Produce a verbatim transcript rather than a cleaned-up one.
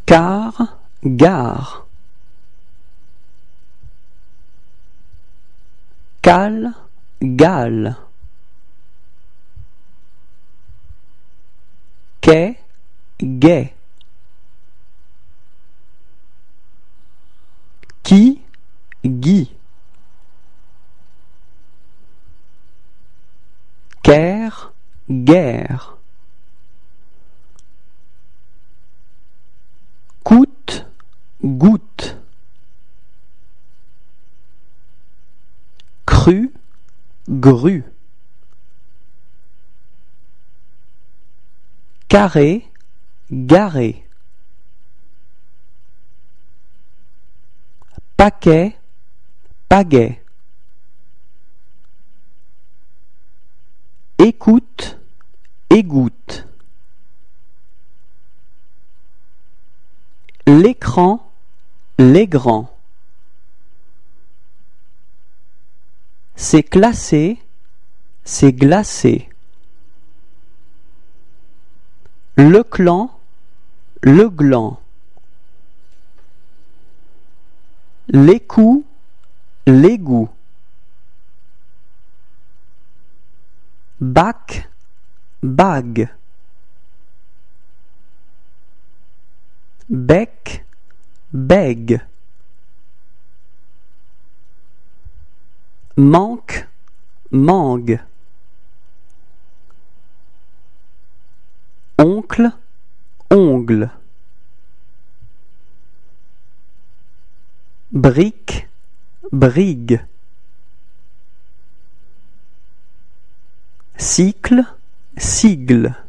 car, gare. Cale, gale. Quai, guet. Qui, Guy. Caire, guerre. Coûte, goutte. Cru, grue. Carré, garé. Paquet, pagaie. Écoute, égoutte. L'écran, l'égrand. C'est classé, c'est glacé. Le clan, le gland. L'écout, l'égout. Bac, bague. Bec, bègue. Manque, mangue. Oncle, ongle. Brique, brigue. Cycle, sigle.